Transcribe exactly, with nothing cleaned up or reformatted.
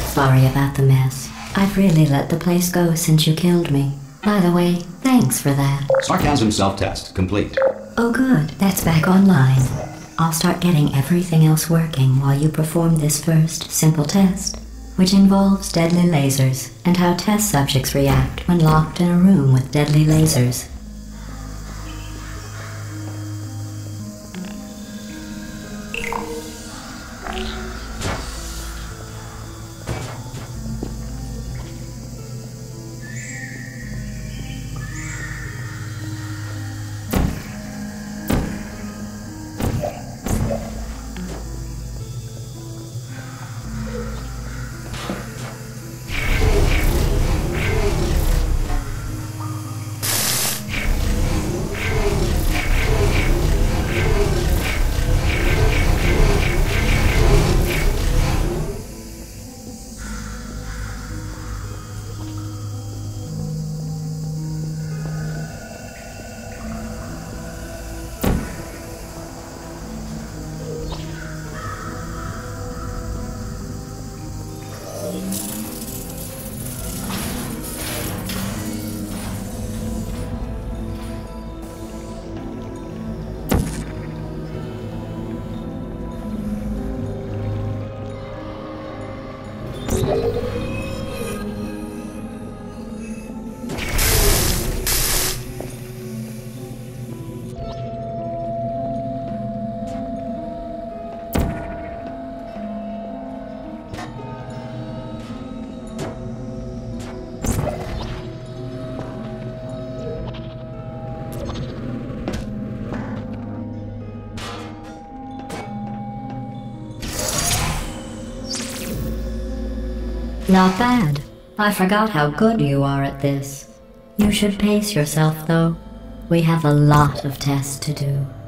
Sorry about the mess. I've really let the place go since you killed me. By the way, thanks for that. Sarcasm self-test complete. Oh good, that's back online. I'll start getting everything else working while you perform this first, simple test, which involves deadly lasers and how test subjects react when locked in a room with deadly lasers. Not bad. I forgot how good you are at this. You should pace yourself, though. We have a lot of tests to do.